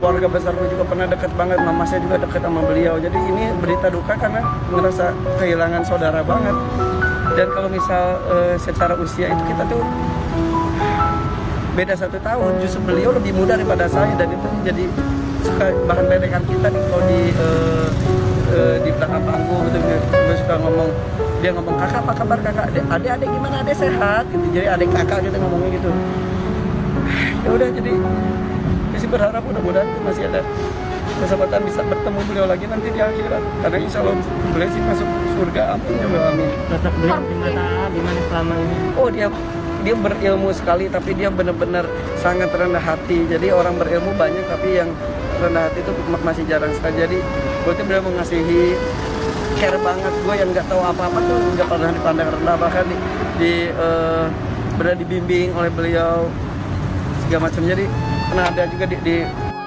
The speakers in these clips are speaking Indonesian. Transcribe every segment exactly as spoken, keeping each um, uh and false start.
keluarga besar gue juga pernah dekat banget, mama saya juga dekat sama beliau. Jadi ini berita duka karena ngerasa kehilangan saudara banget. Dan kalau misal uh, secara usia itu kita tuh beda satu tahun, justru beliau lebih muda daripada saya, dan itu jadi suka bahan ledekan kita nih kalau di uh, uh, di belakang panggung gitu. Gue suka ngomong, dia ngomong, kakak apa kabar kakak, adik-adik gimana, adik sehat gitu, jadi adik kakak gitu ngomongnya gitu. Ya udah, jadi saya sih berharap mudah-mudahan masih ada kesempatan bisa bertemu beliau lagi nanti di akhirat, karena insya Allah beliau sih masuk surga, amin ya Allah, amin. Sosok beliau gimana gimana selama ini? Oh, dia dia berilmu sekali, tapi dia benar-benar sangat rendah hati. Jadi orang berilmu banyak, tapi yang rendah hati itu masih jarang sekali. Jadi gue tuh benar mengasihi, care banget. Gue yang nggak tahu apa-apa tuh nggak pernah dipandang rendah, bahkan di, di uh, benar dibimbing oleh beliau segala macam. Jadi pernah ada juga di, di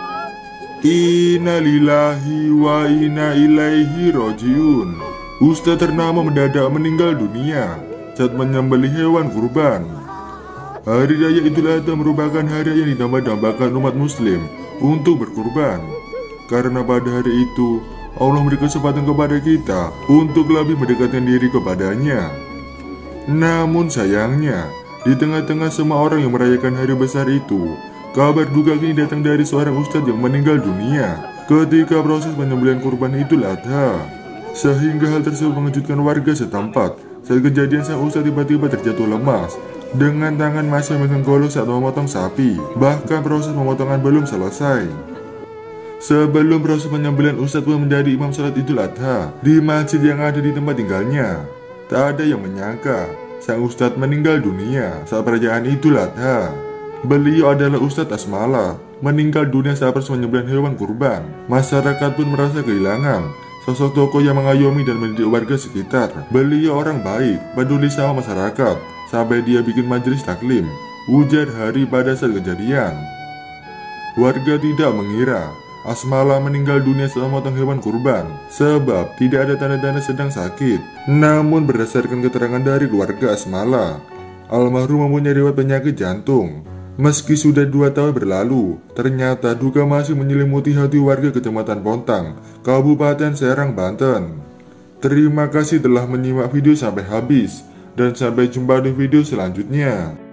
Inna lillahi wa inna ilaihi rojiun. Ustadz ternama mendadak meninggal dunia saat menyembelih hewan kurban. Hari Raya Idul Adha merupakan hari yang ditambah-tambahkan umat muslim untuk berkurban, karena pada hari itu Allah memberi kesempatan kepada kita untuk lebih mendekatkan diri kepadanya. Namun sayangnya, di tengah-tengah semua orang yang merayakan hari besar itu, kabar duka kini datang dari seorang ustadz yang meninggal dunia ketika proses penyembelihan kurban Idul Adha. Sehingga hal tersebut mengejutkan warga setempat. Saat kejadian, sang ustadz tiba-tiba terjatuh lemas dengan tangan masih memegang golok saat memotong sapi. Bahkan proses pemotongan belum selesai. Sebelum proses penyembelihan, ustadz pun menjadi imam salat Idul Adha di masjid yang ada di tempat tinggalnya. Tak ada yang menyangka sang ustadz meninggal dunia saat perayaan Idul Adha. Beliau adalah Ustadz Asmala, meninggal dunia saat proses penyembelihan hewan kurban. Masyarakat pun merasa kehilangan sosok tokoh yang mengayomi dan mendidik warga sekitar. Beliau orang baik, peduli sama masyarakat, sampai dia bikin majelis taklim, ujar hari pada saat kejadian. Warga tidak mengira Asmala meninggal dunia setelah memotong hewan kurban, sebab tidak ada tanda-tanda sedang sakit. Namun berdasarkan keterangan dari keluarga Asmala, almarhum mempunyai riwayat penyakit jantung. Meski sudah dua tahun berlalu, ternyata duka masih menyelimuti hati warga Kecamatan Pontang, Kabupaten Serang, Banten. Terima kasih telah menyimak video sampai habis, dan sampai jumpa di video selanjutnya.